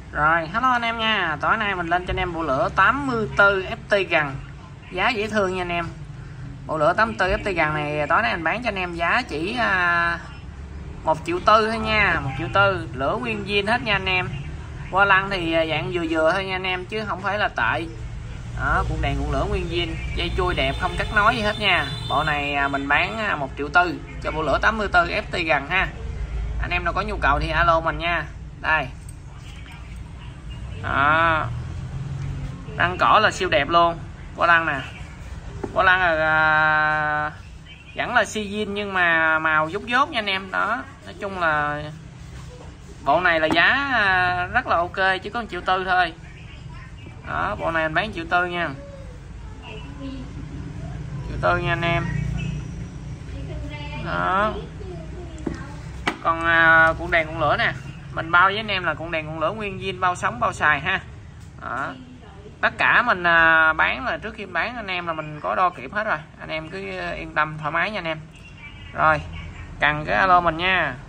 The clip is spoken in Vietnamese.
Rồi, hello anh em nha. Tối nay mình lên cho anh em bộ lửa 84 FT gần. Giá dễ thương nha anh em. Bộ lửa 84 FT gần này tối nay mình bán cho anh em giá chỉ 1,4 triệu thôi nha, 1,4 triệu. Lửa nguyên zin hết nha anh em. Qua lăng thì dạng vừa vừa thôi nha anh em, chứ không phải là tệ. Đó, cuộn đèn cuộn lửa nguyên zin, dây chui đẹp, không cắt nối gì hết nha. Bộ này mình bán 1,4 triệu cho bộ lửa 84 FT gần ha. Anh em nào có nhu cầu thì alo mình nha. Đây. Đó. Răng cỏ là siêu đẹp luôn. Qua lăng nè. Qua lăng là vẫn là xi zin nhưng mà màu dốt dốt nha anh em. Đó, nói chung là bộ này là giá rất là ok, chỉ có 1,4 triệu thôi. Đó, bộ này mình bán 1,4 triệu nha. 1,4 triệu nha anh em. Đó. Còn cuộn đèn cuộn lửa nè, mình bao với anh em là cuộn đèn cuộn lửa nguyên zin, bao sống bao xài ha. Đó. Tất cả mình bán là trước khi bán anh em là mình có đo kiểm hết rồi, anh em cứ yên tâm thoải mái nha anh em. Rồi, cần cái alo mình nha.